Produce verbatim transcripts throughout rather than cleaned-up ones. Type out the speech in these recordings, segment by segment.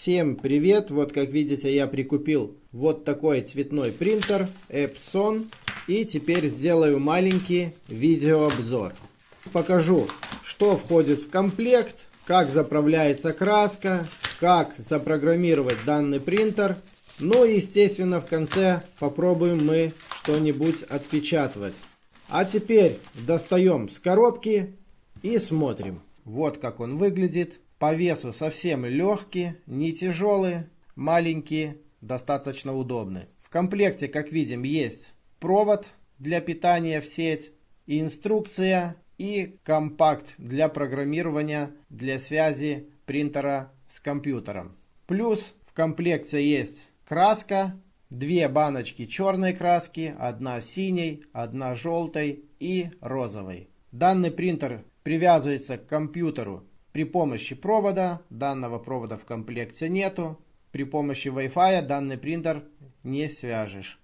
Всем привет! Вот как видите, я прикупил вот такой цветной принтер Epson. И теперь сделаю маленький видеообзор. Покажу, что входит в комплект, как заправляется краска, как запрограммировать данный принтер. Ну и естественно в конце попробуем мы что-нибудь отпечатывать. А теперь достаем с коробки и смотрим. Вот как он выглядит. По весу совсем легкий, не тяжелый, маленький, достаточно удобный. В комплекте, как видим, есть провод для питания в сеть, инструкция и компакт для программирования, для связи принтера с компьютером. Плюс в комплекте есть краска, две баночки черной краски, одна синей, одна желтой и розовой. Данный принтер привязывается к компьютеру при помощи провода. Данного провода в комплекте нету. При помощи Wi-Fi данный принтер не свяжешь.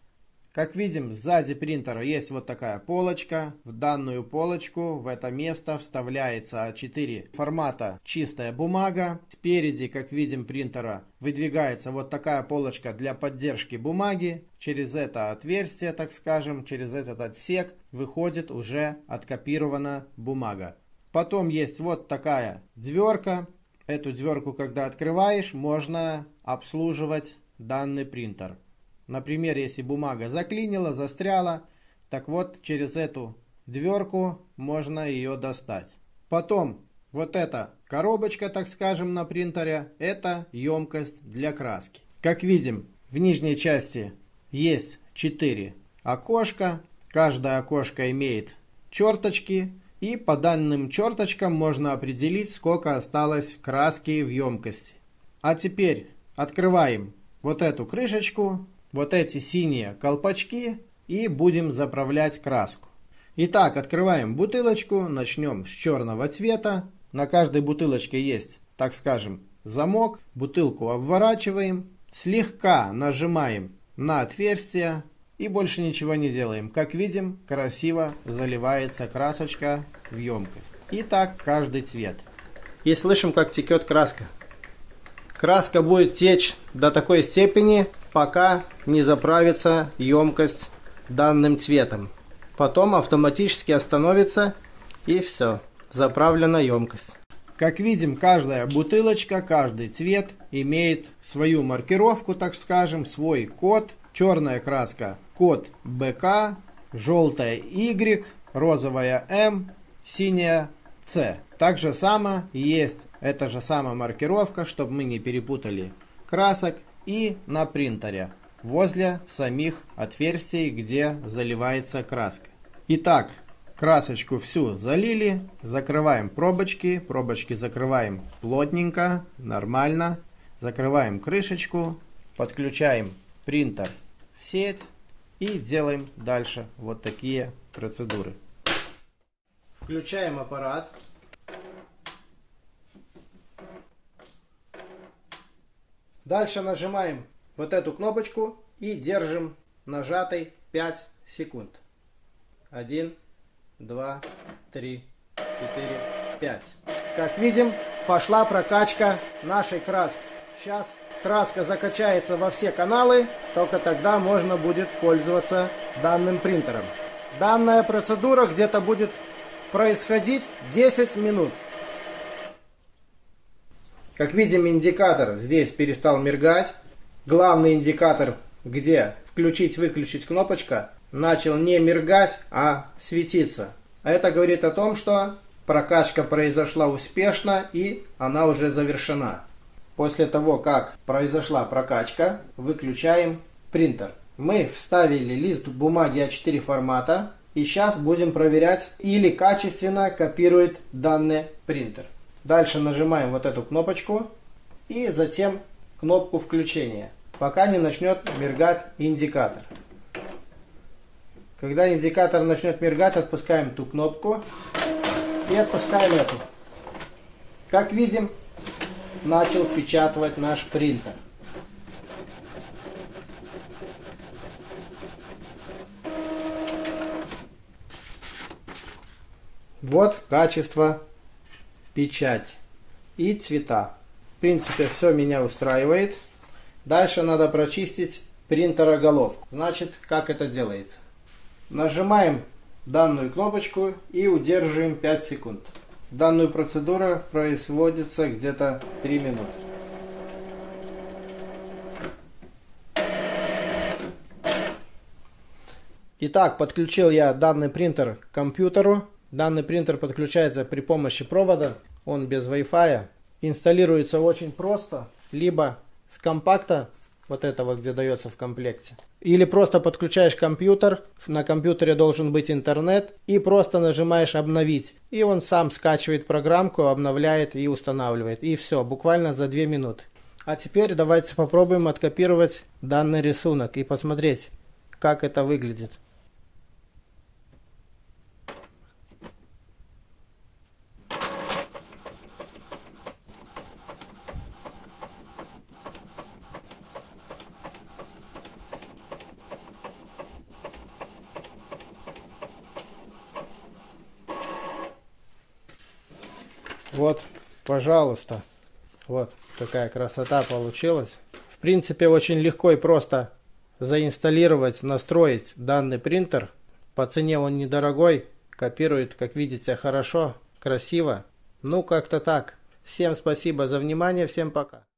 Как видим, сзади принтера есть вот такая полочка. В данную полочку, в это место вставляется а четыре формата чистая бумага. Спереди, как видим, принтера выдвигается вот такая полочка для поддержки бумаги. Через это отверстие, так скажем, через этот отсек выходит уже откопирована бумага. Потом есть вот такая дверка. Эту дверку, когда открываешь, можно обслуживать данный принтер. Например, если бумага заклинила, застряла, так вот через эту дверку можно ее достать. Потом вот эта коробочка, так скажем, на принтере, это емкость для краски. Как видим, в нижней части есть четыре окошка. Каждое окошко имеет черточки. И по данным черточкам можно определить, сколько осталось краски в емкости. А теперь открываем вот эту крышечку, вот эти синие колпачки и будем заправлять краску. Итак, открываем бутылочку, начнем с черного цвета. На каждой бутылочке есть, так скажем, замок. Бутылку обворачиваем, слегка нажимаем на отверстие. И больше ничего не делаем. Как видим, красиво заливается красочка в емкость. И так каждый цвет. И слышим, как текет краска. Краска будет течь до такой степени, пока не заправится емкость данным цветом. Потом автоматически остановится и все. Заправлена емкость. Как видим, каждая бутылочка, каждый цвет имеет свою маркировку, так скажем, свой код. Черная краска код бэ ка, желтая Y, розовая М, синяя С. Так же само есть эта же самая маркировка, чтобы мы не перепутали красок, и на принтере возле самих отверстий, где заливается краска. Итак, красочку всю залили, закрываем пробочки, пробочки закрываем плотненько, нормально, закрываем крышечку, подключаем принтер в сеть и делаем дальше вот такие процедуры. Включаем аппарат. Дальше нажимаем вот эту кнопочку и держим нажатой пять секунд. один, два, три, четыре, пять. Как видим, пошла прокачка нашей краски. Сейчас краска закачается во все каналы, только тогда можно будет пользоваться данным принтером. Данная процедура где-то будет происходить десять минут. Как видим, индикатор здесь перестал мигать. Главный индикатор, где включить-выключить кнопочка, начал не мигать, а светиться. Это говорит о том, что прокачка произошла успешно и она уже завершена. После того, как произошла прокачка, выключаем принтер. Мы вставили лист бумаги а четыре формата. И сейчас будем проверять, или качественно копирует данный принтер. Дальше нажимаем вот эту кнопочку. И затем кнопку включения. Пока не начнет мигать индикатор. Когда индикатор начнет мигать, отпускаем ту кнопку. И отпускаем эту. Как видим, начал печатать наш принтер. Вот качество печати и цвета. В принципе, все меня устраивает. Дальше надо прочистить принтероголовку. Значит, как это делается? Нажимаем данную кнопочку и удерживаем пять секунд. Данную процедуру производится где-то три минуты. Итак, подключил я данный принтер к компьютеру. Данный принтер подключается при помощи провода. Он без Wi-Fi. Инсталируется очень просто. Либо с компакта, вот этого, где дается в комплекте. Или просто подключаешь компьютер. На компьютере должен быть интернет. И просто нажимаешь обновить. И он сам скачивает программку, обновляет и устанавливает. И все, буквально за две минуты. А теперь давайте попробуем откопировать данный рисунок и посмотреть, как это выглядит. Вот, пожалуйста. Вот такая красота получилась. В принципе, очень легко и просто заинсталлировать, настроить данный принтер. По цене он недорогой. Копирует, как видите, хорошо, красиво. Ну, как-то так. Всем спасибо за внимание. Всем пока.